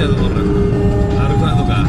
たところアルファードか。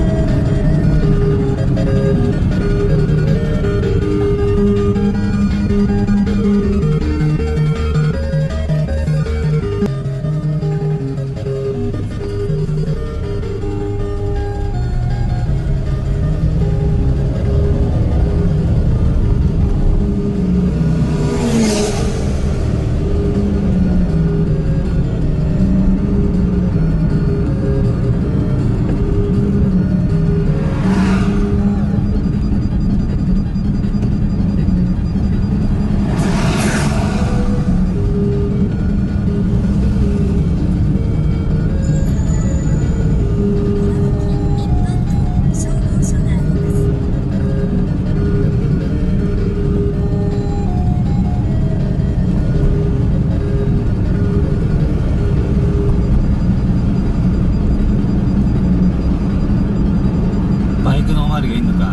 バイクのおまわりがいんのか。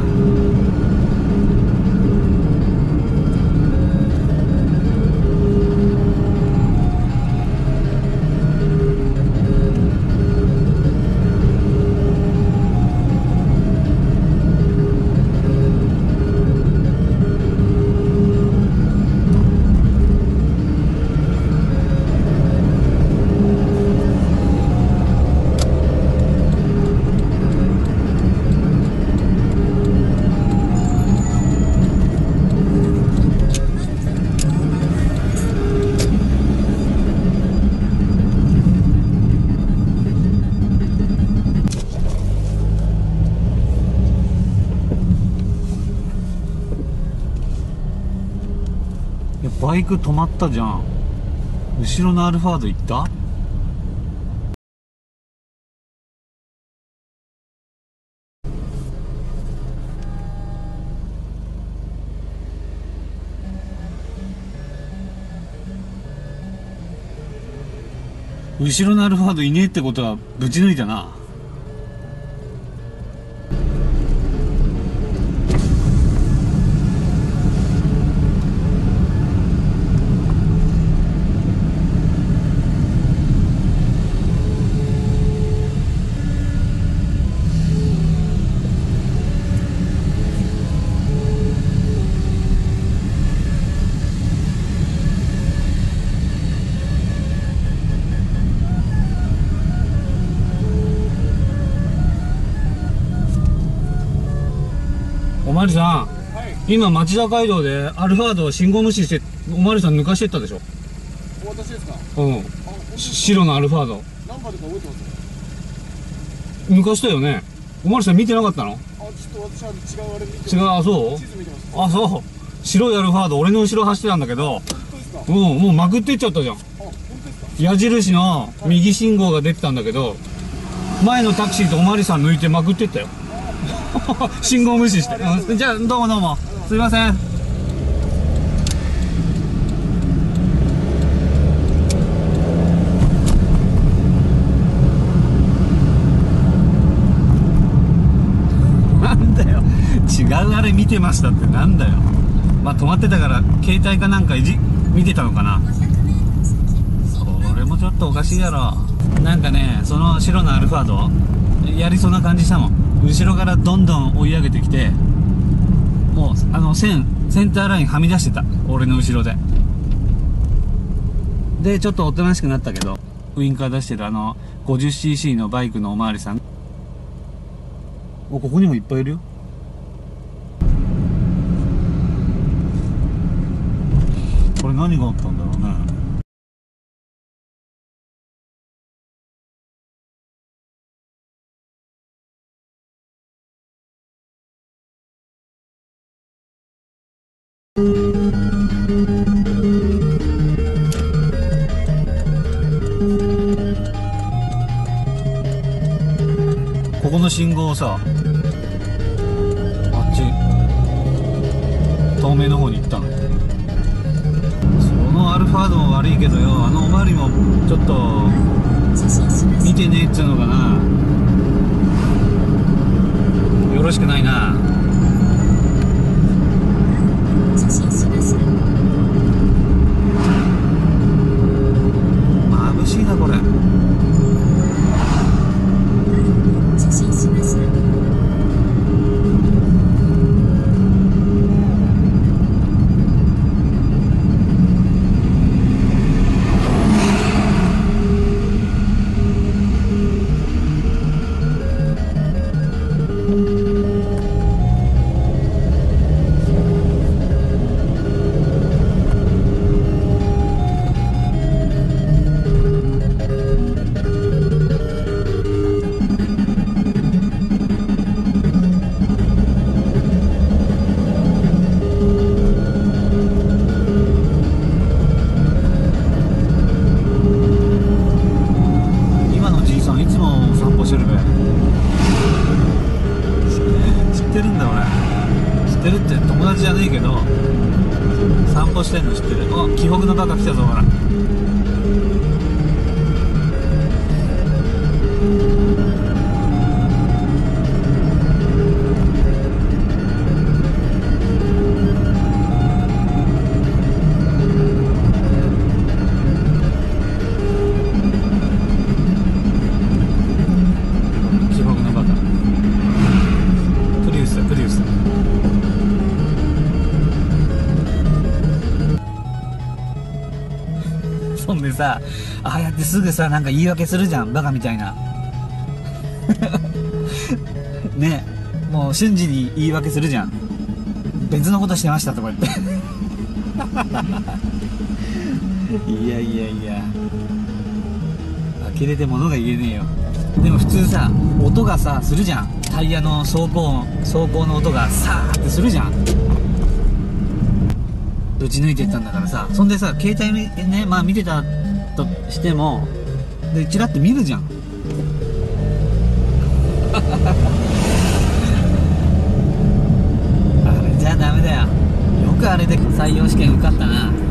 バイク止まったじゃん。後ろのアルファード行った？後ろのアルファードいねえってことはぶち抜いたな。おまわりさん、はい、今町田街道でアルファードを信号無視しておまわりさん抜かしてったでしょ。 私ですか？ うん。白のアルファード。 何番でか覚えてます？ 抜かしたよね。おまわりさん見てなかったの？ ちょっと私は違うあれ見てます。 違う、あ、そう？ 地図見てます。 あ、そう。白いアルファード、俺の後ろ走ってたんだけど、うん、もうまくってっちゃったじゃん。 本当ですか？矢印の右信号が出てたんだけど、前のタクシーとおまわりさん抜いてまくってったよ。信号無視して。うん、じゃあ、どうもどうも。すいません。なんだよ。違うあれ見てましたってなんだよ。まあ、止まってたから、携帯かなんか見てたのかな。それもちょっとおかしいやろ。なんかね、その白のアルファード、やりそうな感じしたもん。後ろからどんどん追い上げてきて、もうセンターラインはみ出してた、俺の後ろで。でちょっとおとなしくなったけど、ウインカー出してる50cc のバイクのおまわりさん、ここにもいっぱいいるよ。これ何があったんだろうね。ここの信号をさ、あっち透明の方に行ったの。そのアルファードも悪いけどよ、おまわりもちょっと見てねえっつうのかな。よろしくないな。眩しいなこれ。 ねえけど散歩してんの知ってる。お、紀北のバカ来たぞ、ほら。紀北のバカ、プリウスだ、プリウス。そんでさ、ああやってすぐさ、なんか言い訳するじゃん、バカみたいな。ね、もう瞬時に言い訳するじゃん。別のことしてましたとか言って。いやいやいや、呆れて物が言えねえよ。でも普通さ、音がさ、するじゃん。タイヤの走行の音がさーってするじゃん。打ち抜いてったんだからさ。そんでさ、携帯ね、まあ見てたとしても、で、チラッと見るじゃん。あれじゃダメだよ。よくあれで採用試験受かったな。